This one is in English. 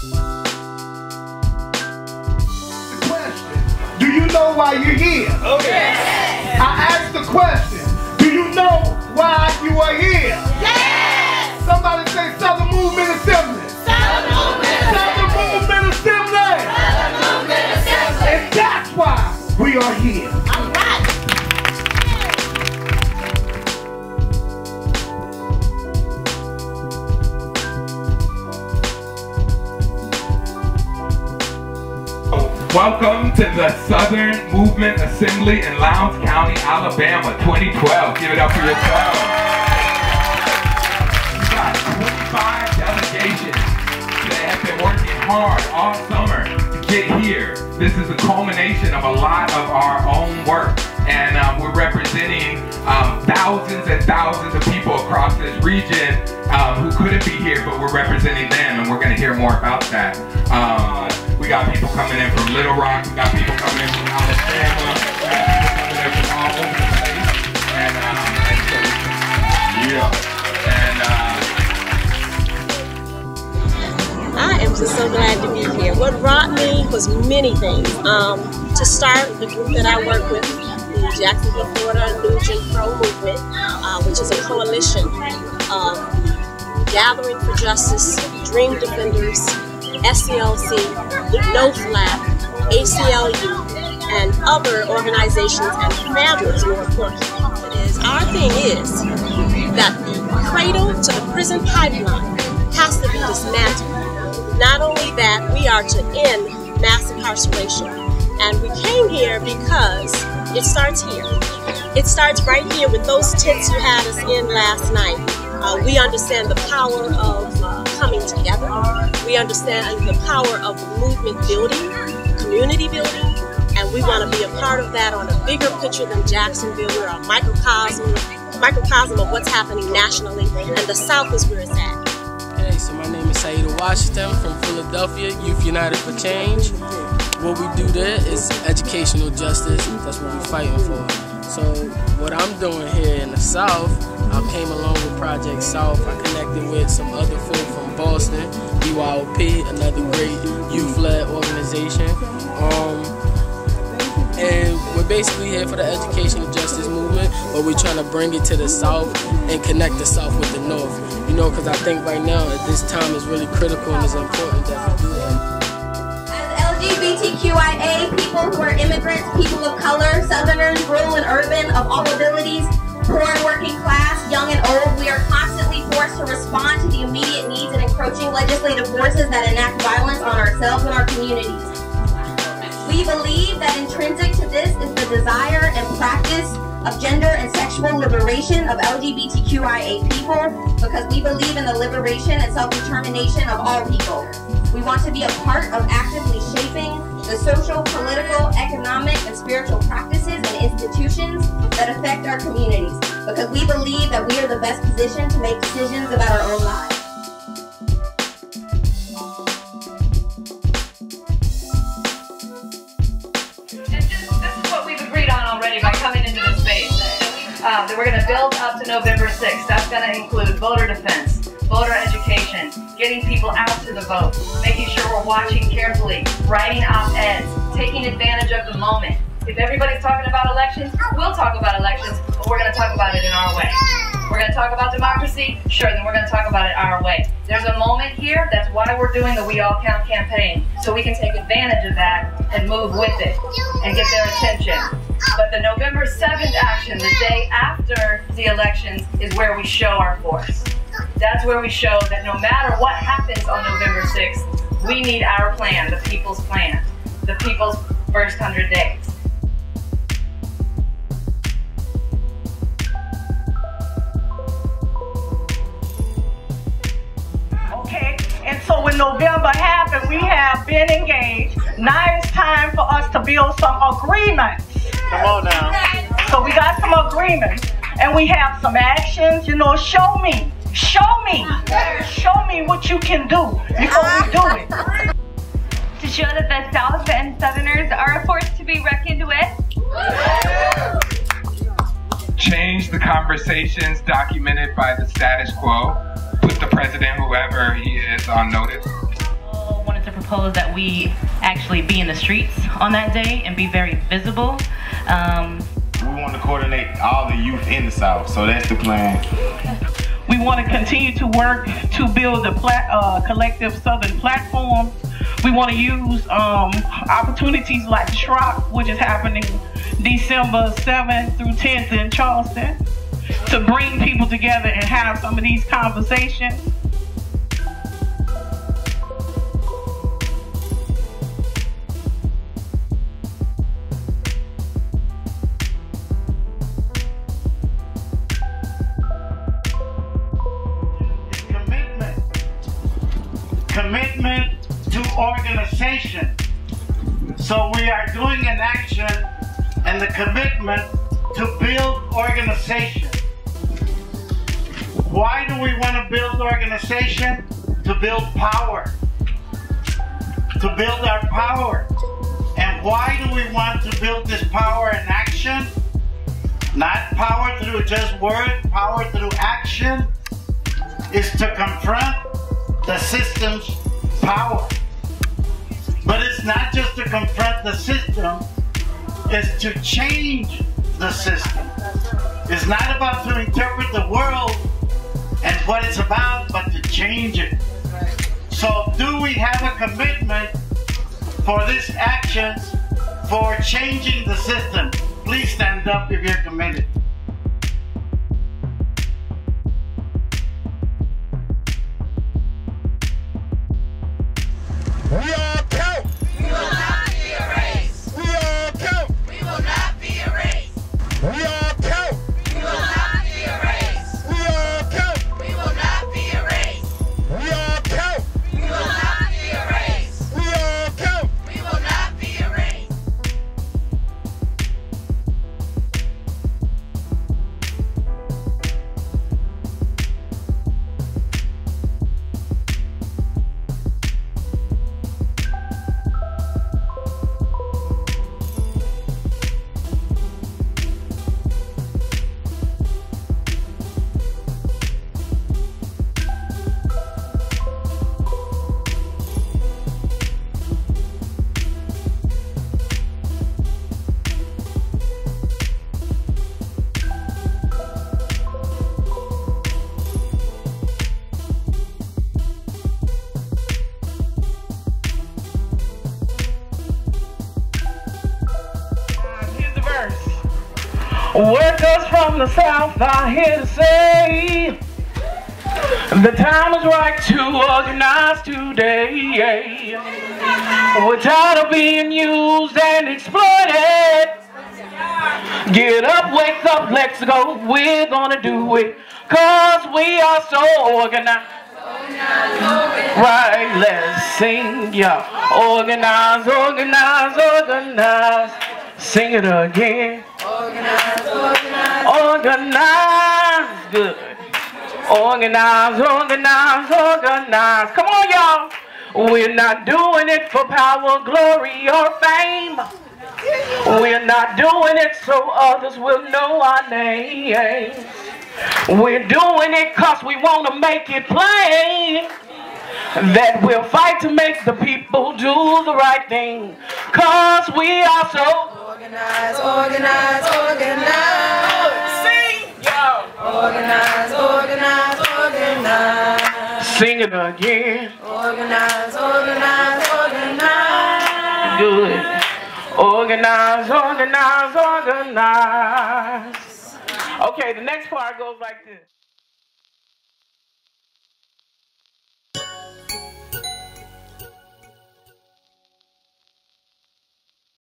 Do you know why you're here? Oh, yes. I asked the question, do you know why you are here? Yes. Somebody say Southern Movement Assembly. Southern Movement Southern Movement Assembly. Southern Movement Assembly. And that's why we are here. All right. Welcome to the Southern Movement Assembly in Lowndes County, Alabama, 2012. Give it up for yourselves. We got 25 delegations that have been working hard all summer to get here. This is a culmination of a lot of our own work, and we're representing thousands and thousands of people across this region who couldn't be here, but we're representing them, and we're going to hear more about that. We got people coming in from Little Rock, we got people coming in from Alabama, we got people coming in from all over the place. And so, yeah. And I am just so glad to be here. What brought me was many things. To start, the group that I work with, the Jacksonville, Florida New Jim Crow Movement, which is a coalition of Gathering for Justice, Dream Defenders, SCLC, No Flap, ACLU, and other organizations and families more importantly. Our thing is that the cradle to the prison pipeline has to be dismantled. Not only that, we are to end mass incarceration. And we came here because it starts here. It starts right here with those tents you had us in last night. We understand the power of coming together. We understand the power of movement building, community building, and we want to be a part of that on a bigger picture than Jacksonville. We're a microcosm of what's happening nationally, and the South is where it's at. Okay, so my name is Saida Washington from Philadelphia, Youth United for Change. What we do there is educational justice. That's what we're fighting for. So what I'm doing here in the South, I came along with Project South. I connected with some other folk from Boston, BYOP, another great youth-led organization. And we're basically here for the educational justice movement, but we're trying to bring it to the South and connect the South with the North. You know, because I think right now at this time is really critical and it's important that we do that. LGBTQIA, people who are immigrants, people of color, Southerners, rural and urban, of all abilities, poor and working class, young and old, we are constantly forced to respond to the immediate needs and encroaching legislative forces that enact violence on ourselves and our communities. We believe that intrinsic to this is the desire and practice of gender and sexual liberation of LGBTQIA people, because we believe in the liberation and self-determination of all people. We want to be a part of actively shaping the social, political, economic, and spiritual practices and institutions that affect our communities, because we believe that we are the best positioned to make decisions about our own lives. This is what we've agreed on already by coming into this space. That we're going to build up to November 6th. That's going to include voter defense, voter education, getting people out to the vote, making sure we're watching carefully, writing op-eds, taking advantage of the moment. If everybody's talking about elections, we'll talk about elections, but we're going to talk about it in our way. We're going to talk about democracy, sure, then we're going to talk about it our way. There's a moment here, that's why we're doing the We All Count campaign, so we can take advantage of that and move with it and get their attention. But the November 7th action, the day after the elections, is where we show our force. That's where we show that no matter what happens on November 6th, we need our plan, the people's plan, the people's first 100 days. Okay, and so when November happened, we have been engaged. Now it's time for us to build some agreements. Come on now. So we got some agreements, and we have some actions. You know, show me what you can do before we do it. To show that the South and Southerners are a force to be reckoned with. Change the conversations documented by the status quo. Put the president, whoever he is, on notice. One of propose that we actually be in the streets on that day and be very visible. We want to coordinate all the youth in the South, so that's the plan. We want to continue to work to build a collective Southern platform. We want to use opportunities like SHROC, which is happening December 7th through 10th in Charleston, to bring people together and have some of these conversations. Commitment to organization. So we are doing an action and the commitment to build organization. Why do we want to build organization? To build power. To build our power. And why do we want to build this power in action? Not power through just word, power through action is to confront the system's power. But it's not just to confront the system, it's to change the system. It's not about to interpret the world and what it's about, but to change it. So do we have a commitment for this action for changing the system? Please stand up if you're committed. We all count. We will not be erased. We all count. We will not be erased. We all count. We will not be erased. We all count. We will not be erased. We all count. We will not be erased. We all count. We will not be erased. Workers from the South are here to say the time is right to organize today. We're tired of being used and exploited. Get up, wake up, let's go. We're gonna do it, 'cause we are so organized. Right, let's sing, yeah. Organize, organize, organize. Sing it again. Organize, organize, organize. Good. Organize, organize, organize. Come on, y'all. We're not doing it for power, glory, or fame. We're not doing it so others will know our names. We're doing it 'cause we want to make it plain that we'll fight to make the people do the right thing, 'cause we are so organized, organized, organized. Sing, yo. Organized, organized, organized. Sing it again. Organized, organized, organized. Good. Organize, organize, organize. Okay, the next part goes like this.